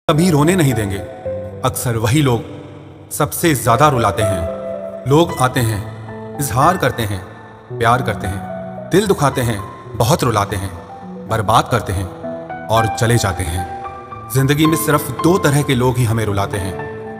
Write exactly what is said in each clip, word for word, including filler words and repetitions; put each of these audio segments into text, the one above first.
कभी रोने नहीं देंगे। अक्सर वही लोग सबसे ज्यादा रुलाते हैं। लोग आते हैं, इजहार करते हैं, प्यार करते हैं, दिल दुखाते हैं, बहुत रुलाते हैं, बर्बाद करते हैं और चले जाते हैं। जिंदगी में सिर्फ दो तरह के लोग ही हमें रुलाते हैं,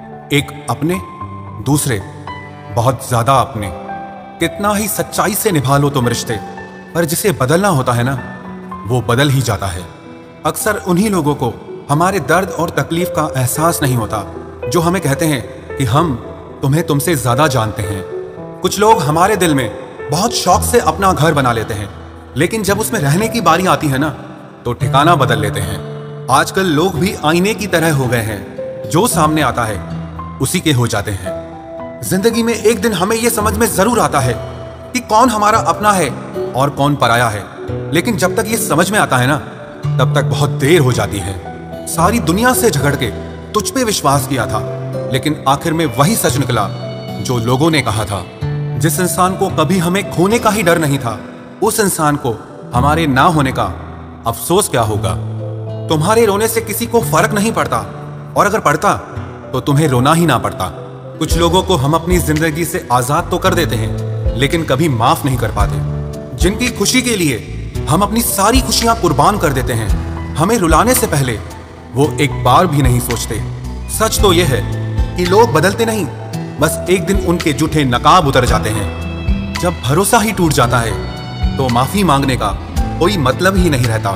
एक अपने, दूसरे बहुत ज्यादा अपने। कितना ही सच्चाई से निभा लो तुम रिश्ते, पर जिसे बदलना होता है ना, वो बदल ही जाता है। अक्सर उन्हीं लोगों को हमारे दर्द और तकलीफ का एहसास नहीं होता जो हमें कहते हैं कि हम तुम्हें तुमसे ज्यादा जानते हैं। कुछ लोग हमारे दिल में बहुत शौक से अपना घर बना लेते हैं, लेकिन जब उसमें रहने की बारी आती है ना, तो ठिकाना बदल लेते हैं। आजकल लोग भी आईने की तरह हो गए हैं, जो सामने आता है उसी के हो जाते हैं। जिंदगी में एक दिन हमें यह समझ में जरूर आता है कि कौन हमारा अपना है और कौन पराया है, लेकिन जब तक ये समझ में आता है ना, तब तक बहुत देर हो जाती है। सारी दुनिया से झगड़ के तुझ पे विश्वास किया था, लेकिन आखिर में वही सच निकला जो लोगों ने कहा था। जिस इंसान को कभी हमें खोने का ही डर नहीं था, उस इंसान को हमारे ना होने का अफसोस क्या होगा। तुम्हारे रोने से किसी को फर्क नहीं पड़ता, और अगर पड़ता तो तुम्हें रोना ही ना पड़ता। कुछ लोगों को हम अपनी जिंदगी से आजाद तो कर देते हैं, लेकिन कभी माफ नहीं कर पाते। जिनकी खुशी के लिए हम अपनी सारी खुशियां कुर्बान कर देते हैं, हमें रुलाने से पहले वो एक बार भी नहीं सोचते। सच तो यह है कि लोग बदलते नहीं, बस एक दिन उनके जूठे नकाब उतर जाते हैं। जब भरोसा ही टूट जाता है तो माफी मांगने का कोई मतलब ही नहीं रहता।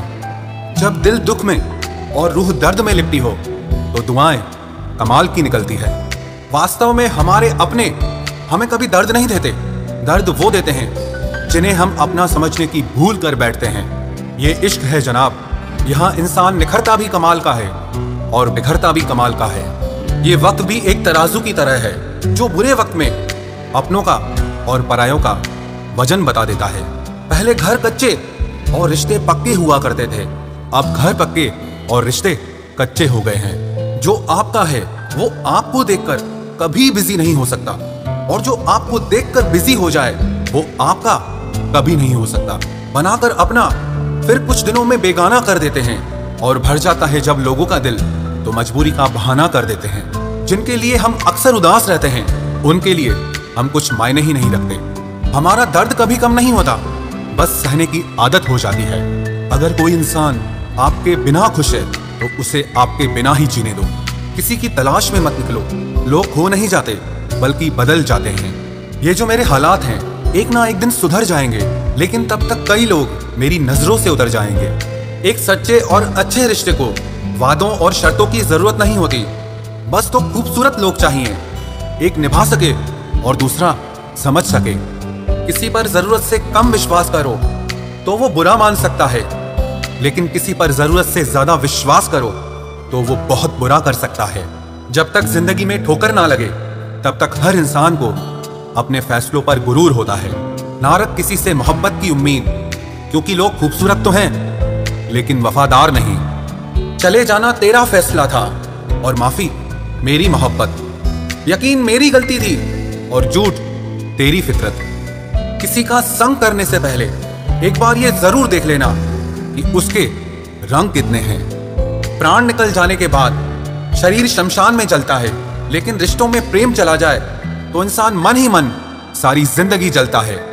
जब दिल दुख में और रूह दर्द में लिपटी हो तो दुआएं कमाल की निकलती है। वास्तव में हमारे अपने हमें कभी दर्द नहीं देते, दर्द वो देते हैं जिन्हें हम अपना समझने की भूल कर बैठते हैं। ये इश्क है जनाब, यहाँ इंसान निखरता भी कमाल का है और बिखरता भी कमाल का है। ये वक्त भी एक तराजू की तरह है, जो बुरे वक्त में अपनों का और परायों का वजन बता देता है। पहले घर कच्चे और रिश्ते पक्के हुआ करते थे, अब घर पक्के और रिश्ते कच्चे हो गए हैं। जो आपका है वो आपको देखकर कभी बिजी नहीं हो सकता, और जो आपको देखकर बिजी हो जाए वो आपका कभी नहीं हो सकता। बनाकर अपना फिर कुछ दिनों में बेगाना कर देते हैं, और भर जाता है जब लोगों का दिल तो मजबूरी का बहाना कर देते हैं। जिनके लिए हम अक्सर उदास रहते हैं, उनके लिए हम कुछ मायने ही नहीं रखते। हमारा दर्द कभी कम नहीं होता, बस सहने की आदत हो जाती है। अगर कोई इंसान आपके बिना खुश है तो उसे आपके बिना ही जीने दो। किसी की तलाश में मत निकलो। लोग खो नहीं जाते बल्कि बदल जाते हैं। ये जो मेरे हालात हैं एक ना एक दिन सुधर जाएंगे, लेकिन तब तक कई लोग मेरी नजरों से उतर जाएंगे। एक सच्चे और अच्छे रिश्ते को वादों और शर्तों की जरूरत नहीं होती, बस तो खूबसूरत लोग चाहिए। एक निभा सके और दूसरा समझ सके। किसी पर जरूरत से कम विश्वास करो तो वो बुरा मान सकता है, लेकिन किसी पर जरूरत से ज्यादा विश्वास करो तो वो बहुत बुरा कर सकता है। जब तक जिंदगी में ठोकर ना लगे, तब तक हर इंसान को अपने फैसलों पर गुरूर होता है। ना रख किसी से मोहब्बत की उम्मीद, क्योंकि लोग खूबसूरत तो हैं लेकिन वफादार नहीं। चले जाना तेरा फैसला था और माफी मेरी मोहब्बत। यकीन मेरी गलती थी और झूठ तेरी फितरत। किसी का संग करने से पहले एक बार ये जरूर देख लेना कि उसके रंग कितने हैं। प्राण निकल जाने के बाद शरीर शमशान में जलता है, लेकिन रिश्तों में प्रेम चला जाए तो इंसान मन ही मन सारी जिंदगी जलता है।